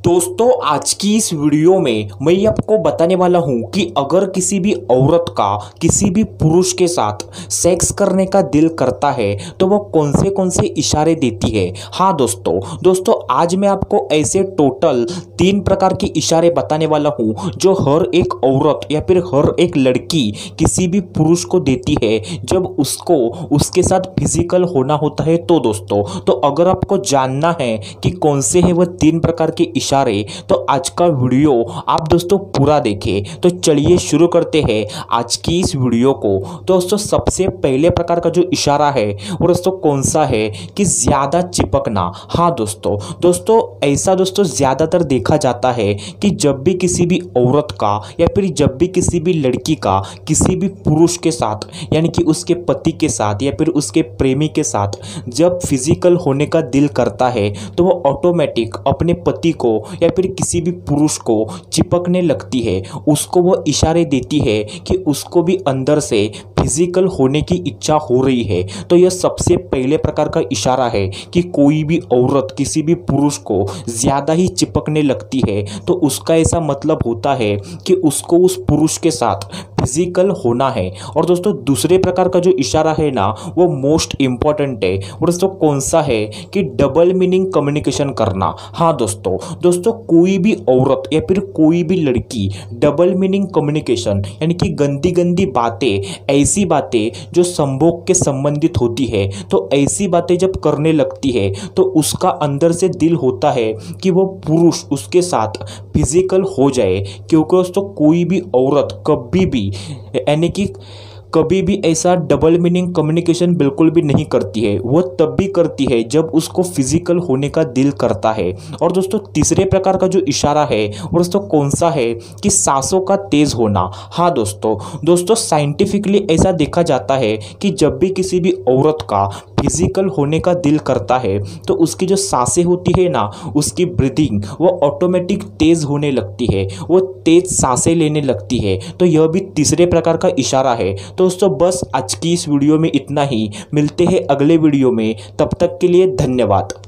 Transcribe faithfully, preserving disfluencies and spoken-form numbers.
दोस्तों आज की इस वीडियो में मैं आपको बताने वाला हूं कि अगर किसी भी औरत का किसी भी पुरुष के साथ सेक्स करने का दिल करता है तो वो कौन से कौन से इशारे देती है। हाँ दोस्तों दोस्तों आज मैं आपको ऐसे टोटल तीन प्रकार के इशारे बताने वाला हूं जो हर एक औरत या फिर हर एक लड़की किसी भी पुरुष को देती है जब उसको उसके साथ फिजिकल होना होता है। तो दोस्तों तो अगर आपको जानना है कि कौन से है वह तीन प्रकार के इशारे तो आज का वीडियो आप दोस्तों पूरा देखें। तो चलिए शुरू करते हैं आज की इस वीडियो को। दोस्तों सबसे पहले प्रकार का जो इशारा है वो दोस्तों कौन सा है कि ज्यादा चिपकना। हाँ दोस्तों दोस्तों ऐसा दोस्तों ज्यादातर देखा जाता है कि जब भी किसी भी औरत का या फिर जब भी किसी भी लड़की का किसी भी पुरुष के साथ यानी कि उसके पति के साथ या फिर उसके प्रेमी के साथ जब फिजिकल होने का दिल करता है तो वो ऑटोमेटिक अपने पति को या फिर किसी भी पुरुष को चिपकने लगती है। उसको वो इशारे देती है कि उसको भी अंदर से फिजिकल होने की इच्छा हो रही है। तो यह सबसे पहले प्रकार का इशारा है कि कोई भी औरत किसी भी पुरुष को ज़्यादा ही चिपकने लगती है तो उसका ऐसा मतलब होता है कि उसको उस पुरुष के साथ फिजिकल होना है। और दोस्तों दूसरे प्रकार का जो इशारा है ना वो मोस्ट इम्पॉर्टेंट है। और दोस्तों कौन सा है कि डबल मीनिंग कम्युनिकेशन करना। हाँ दोस्तों दोस्तों कोई भी औरत या फिर कोई भी लड़की डबल मीनिंग कम्युनिकेशन यानी कि गंदी गंदी बातें ऐसी बातें जो संभोग के संबंधित होती है तो ऐसी बातें जब करने लगती है तो उसका अंदर से दिल होता है कि वो पुरुष उसके साथ फिजिकल हो जाए। क्योंकि दोस्तों कोई भी औरत कभी भी यानी कि कभी भी ऐसा डबल मीनिंग कम्युनिकेशन बिल्कुल भी नहीं करती है। वो तब भी करती है जब उसको फिजिकल होने का दिल करता है। और दोस्तों तीसरे प्रकार का जो इशारा है वो दोस्तों कौन सा है कि सांसों का तेज होना। हाँ दोस्तों दोस्तों साइंटिफिकली ऐसा देखा जाता है कि जब भी किसी भी औरत का फिजिकल होने का दिल करता है तो उसकी जो सांसें होती है ना उसकी ब्रीदिंग वो ऑटोमेटिक तेज होने लगती है, वो तेज सांसें लेने लगती है। तो यह भी तीसरे प्रकार का इशारा है। तो दोस्तों बस आज की इस वीडियो में इतना ही। मिलते हैं अगले वीडियो में, तब तक के लिए धन्यवाद।